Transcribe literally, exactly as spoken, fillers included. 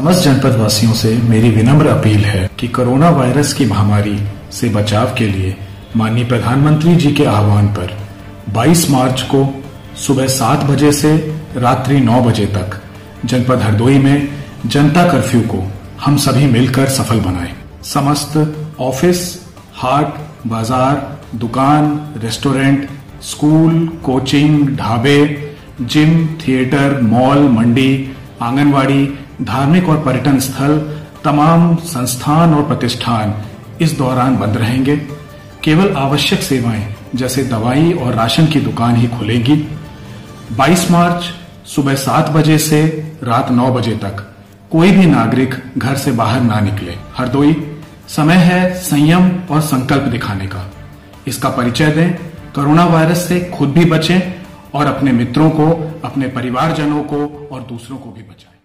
समस्त जनपद वासियों से मेरी विनम्र अपील है कि कोरोना वायरस की महामारी से बचाव के लिए माननीय प्रधानमंत्री जी के आह्वान पर बाईस मार्च को सुबह सात बजे से रात्रि नौ बजे तक जनपद हरदोई में जनता कर्फ्यू को हम सभी मिलकर सफल बनाएं। समस्त ऑफिस, हाट, बाजार, दुकान, रेस्टोरेंट, स्कूल, कोचिंग, ढाबे, जिम, थिएटर, मॉल, मंडी, आंगनवाड़ी, धार्मिक और पर्यटन स्थल, तमाम संस्थान और प्रतिष्ठान इस दौरान बंद रहेंगे। केवल आवश्यक सेवाएं जैसे दवाई और राशन की दुकान ही खुलेंगी। बाईस मार्च सुबह सात बजे से रात नौ बजे तक कोई भी नागरिक घर से बाहर ना निकले। हरदोई, समय है संयम और संकल्प दिखाने का। इसका परिचय दें, कोरोना वायरस से खुद भी बचें और अपने मित्रों को, अपने परिवारजनों को और दूसरों को भी बचाएं।